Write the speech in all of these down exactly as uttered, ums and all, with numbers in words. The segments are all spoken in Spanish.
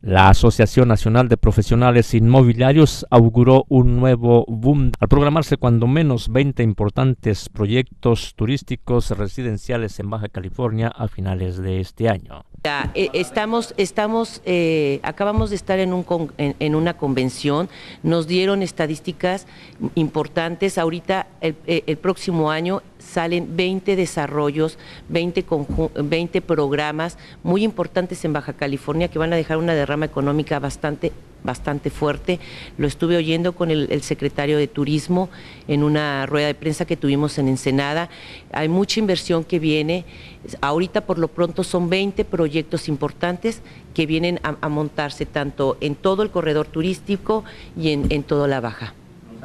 La Asociación Nacional de Profesionales Inmobiliarios auguró un nuevo boom al programarse cuando menos veinte importantes proyectos turísticos residenciales en Baja California a finales de este año. Estamos, estamos, eh, acabamos de estar en, un, en, en una convención, nos dieron estadísticas importantes. Ahorita el, el próximo año salen veinte desarrollos, veinte, veinte programas muy importantes en Baja California que van a dejar una derrama económica bastante bastante fuerte. Lo estuve oyendo con el, el secretario de Turismo en una rueda de prensa que tuvimos en Ensenada. Hay mucha inversión que viene. Ahorita por lo pronto son veinte proyectos importantes que vienen a, a montarse tanto en todo el corredor turístico y en, en toda la Baja.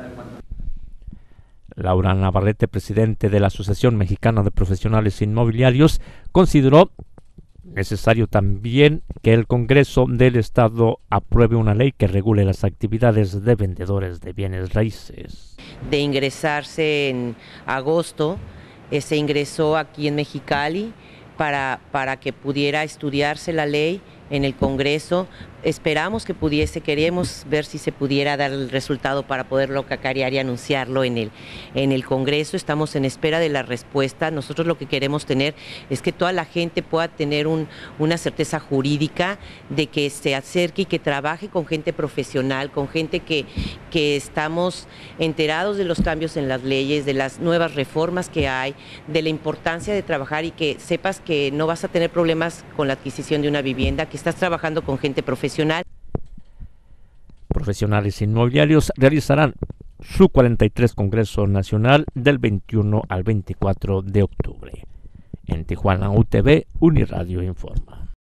Laura Navarrete, presidente de la Asociación Mexicana de Profesionales Inmobiliarios, consideró necesario también que el Congreso del Estado apruebe una ley que regule las actividades de vendedores de bienes raíces. De ingresarse en agosto, eh, se ingresó aquí en Mexicali para, para que pudiera estudiarse la ley en el Congreso. Esperamos que pudiese, queremos ver si se pudiera dar el resultado para poderlo cacarear y anunciarlo en el, en el Congreso. Estamos en espera de la respuesta. Nosotros lo que queremos tener es que toda la gente pueda tener un, una certeza jurídica de que se acerque y que trabaje con gente profesional, con gente que, que estamos enterados de los cambios en las leyes, de las nuevas reformas que hay, de la importancia de trabajar y que sepas que no vas a tener problemas con la adquisición de una vivienda, que estás trabajando con gente profesional. Profesionales inmobiliarios realizarán su cuarenta y tres Congreso Nacional del veintiuno al veinticuatro de octubre. En Tijuana, U T V, Uniradio informa.